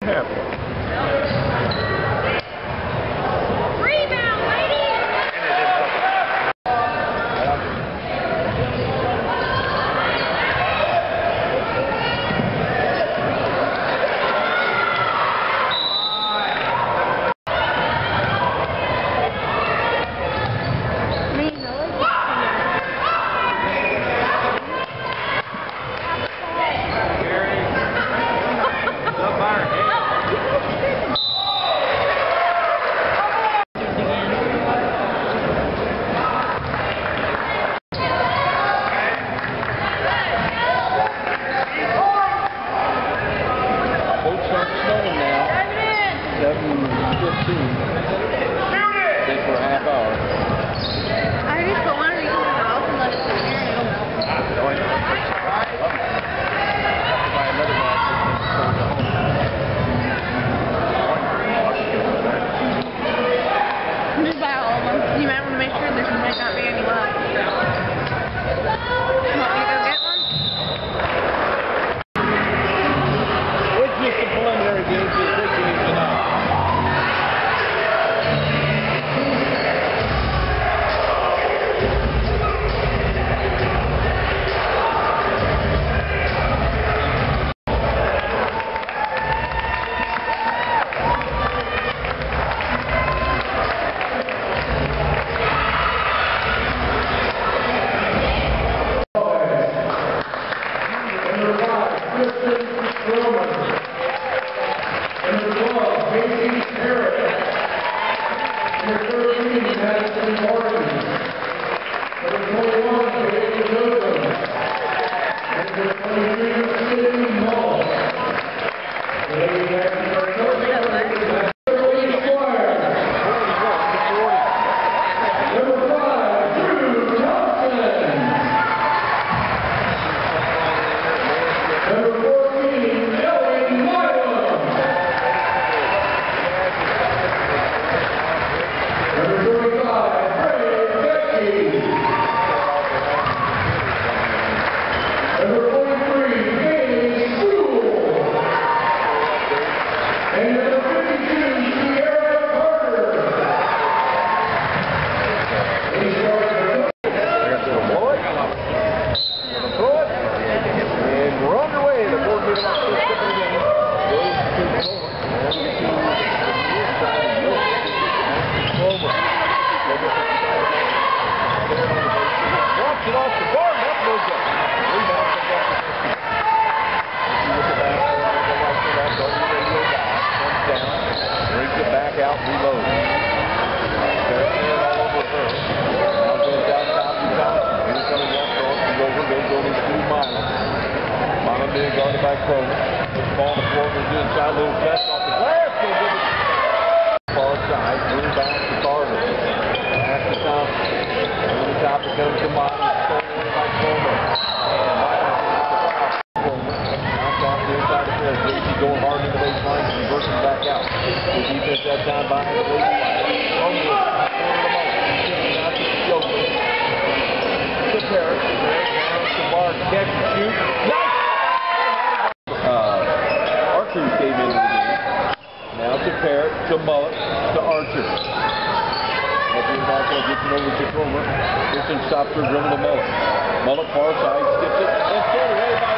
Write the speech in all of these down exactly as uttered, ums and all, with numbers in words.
happened? Rebound, ladies! And it didn't help. seven fifteen. Stay for a half hour. I just put one of these in the house and let it sit there and Buy another match. just buy all of them. You might want to make sure there might not be any left. Want me to go get one? It's just a preliminary game to the big game tonight. Out, reload. There's air all over her. Now goes down top to Thompson. He's coming left cross. He's over. Goes over to Milam. Milam being guarded by Cronin. Puts the ball on the floor. Goes inside. Little catch off the glass. Goes over to far side. Through back to Carter. Back to Thompson. Over the top. It goes to Milam. Stolen by Cronin. And Milam gets the foul. Cronin. Knocked off the inside of the field. J T going hard into the baseline. Reversing back out. The defense that time behind the lead. Homewood, corner to Mullen. Out to Joker. To Parrott. Down to Mark. Catch and shoot. Nice! Uh, Archer came into the game. Now to Parrott. To Mullen. To Archer. Edwin Marco gets it over to Cromer. Pearson stops her dribble to Mullen. Mullen far side. Skips it. And thrown away by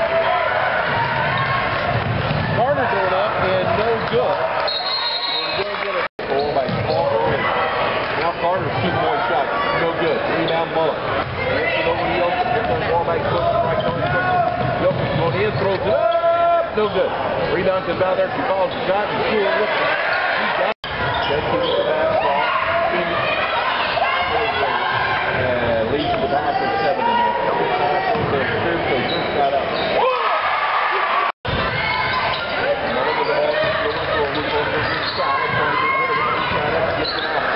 Carter going up and no good. Carter's two-point shot, no good. Rebound Mullen. Gets it over to Jokic. Gets on the ball back, puts it right on quickly. Jokic going in, throws it up, no good. Rebound comes out there, she calls the shot, and Sewell looks at it. He got it. Then he gets the basketball. And leads to the back with seven in there. Couple times over there, so just got up. Mullen with the ball, just going to throw. We're going to go inside, trying to get rid of it. He's trying to get it out.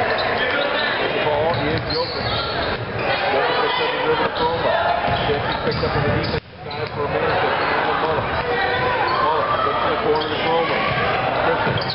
Is Jokic. Jokic picks up the river to Croma. Jokic picks up on the defense side for a minute. Mullen. Mullen. Gets to the corner to Croma. Christian.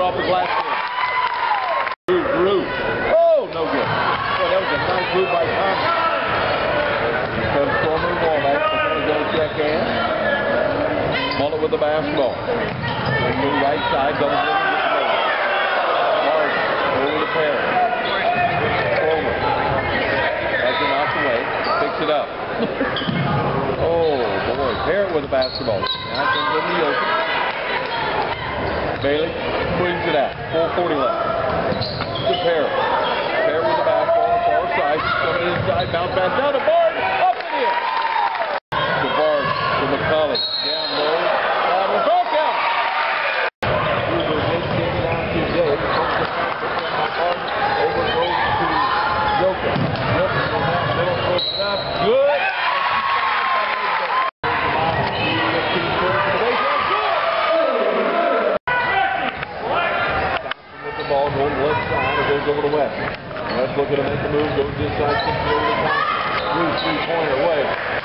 off the glass. Drew, Drew. Oh, no good. Boy, that was a nice move by Thompson. Comes Stormer ball back. Going to go check in. Mullet with the basketball. They go right side. Double dribble. Large. Over the pair. Stormer. Has him out the way. Picks it up. Oh, boy. Parrott with the basketball. Now comes in the open. Bailey brings it out. four forty left. To Parrott. Parrott with the basketball on the far side. Coming inside. Bounce back down to Bard. Up and in. To Bard. To McCulley. Down low. Down the back out. Over goes to Joker. Joker goes out middle. Puts it up. Good. Ball going left side, it goes over to West. West looking to make the move, goes inside, six over to Thompson. Three, three-pointer away.